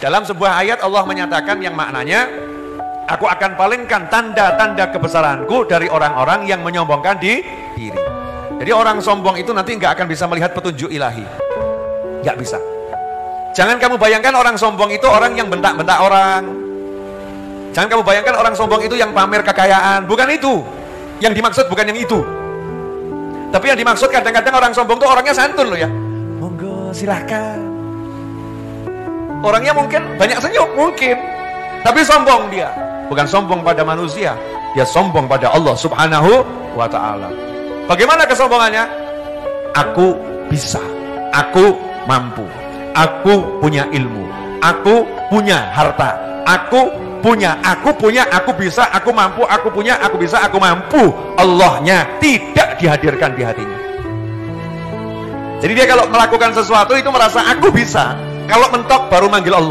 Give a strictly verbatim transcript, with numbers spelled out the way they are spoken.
Dalam sebuah ayat Allah menyatakan yang maknanya, aku akan palingkan tanda-tanda kebesaranku dari orang-orang yang menyombongkan di diri. Jadi orang sombong itu nanti nggak akan bisa melihat petunjuk ilahi, nggak bisa. Jangan kamu bayangkan orang sombong itu orang yang bentak-bentak orang. Jangan kamu bayangkan orang sombong itu yang pamer kekayaan. Bukan itu yang dimaksud, bukan yang itu. Tapi yang dimaksud kadang-kadang orang sombong itu orangnya santun loh ya. Monggo silahkan. Orangnya mungkin banyak senyum, mungkin, tapi sombong dia. Bukan sombong pada manusia, dia sombong pada Allah subhanahu wa ta'ala. Bagaimana kesombongannya? Aku bisa, aku mampu, aku punya ilmu, aku punya harta, aku punya, aku punya, aku bisa, aku mampu, aku punya, aku bisa, aku mampu. Allahnya tidak dihadirkan di hatinya. Jadi dia kalau melakukan sesuatu itu merasa aku bisa. Kalau mentok baru manggil Allah.